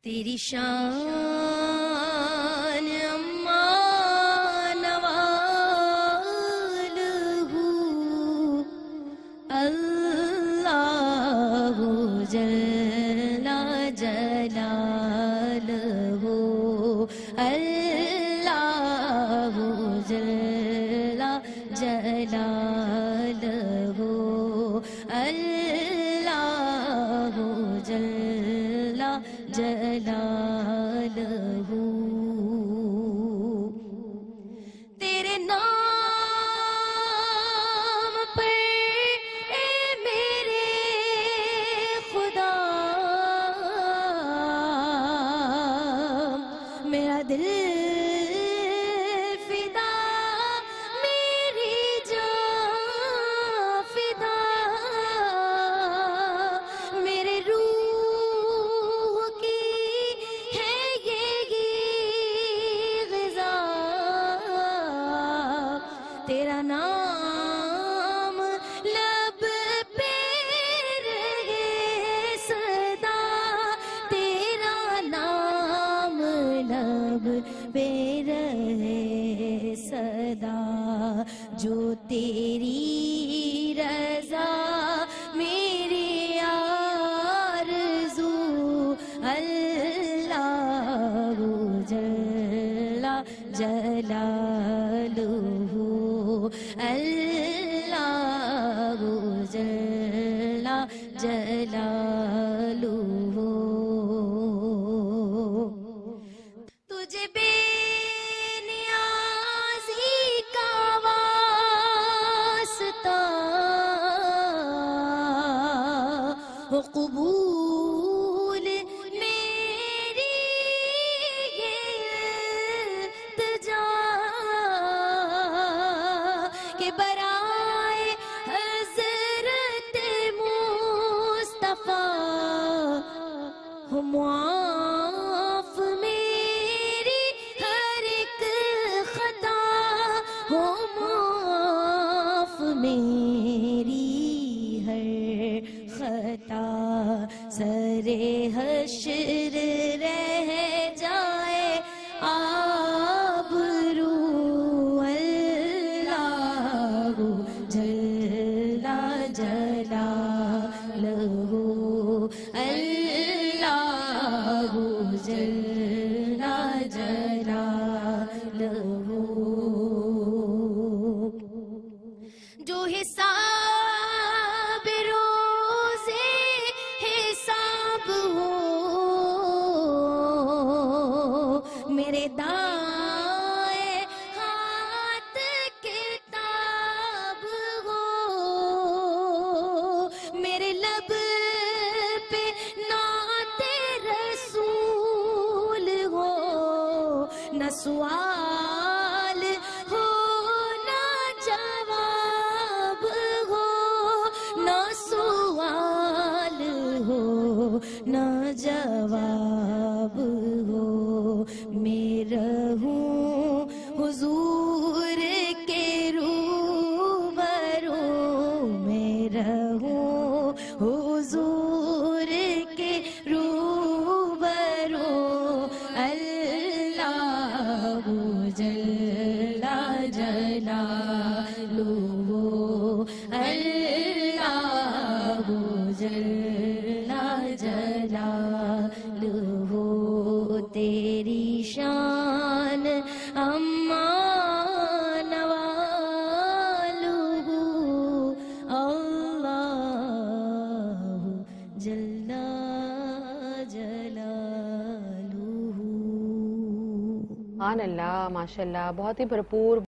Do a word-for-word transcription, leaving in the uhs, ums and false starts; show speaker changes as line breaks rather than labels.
تیری شان امان نوال ہوں اللہ جل جلال ہو اللہ جل جلال ہو اللہ جل جلال ہو تیرے نام پر اے میرے خدا میرا دل فدا میری جان فدا میرے روح کی ہے یہ غذا تیرا نام لب پہ رہے صدا تیرا نام لب پہ رہے صدا جو تیری رضا میری آرزو اللہ جل جلالہ اللہ جل جلالہ تجھے بے نیازی کا واسطہ ہو قبول میری یہ التجا کہ برائے حضرت مصطفیٰ ہو معاف میری ہر ایک خطا ہو معاف میری ہر خطا سر حشر رہ جائے آبرو اللہ جل جلالہ اللہ جل جلالہ جو حساب روزے حساب ہو میرے دائیں ہاتھ کتاب ہو میرے لب پہ نعت رسول ہو نہ سوال ہو نہ جواب ہو نہ سوال ہو نہ جواب ہو میں رہوں حضور کے روبرو میں رہوں حضور کے روبرو اللہ جل جلالہ اللہ جل جلالہ تیری شان امان نوال ہوں اللہ جل جلالہ
سبحان اللہ، ماشاءاللہ، بہت ہی بھرپور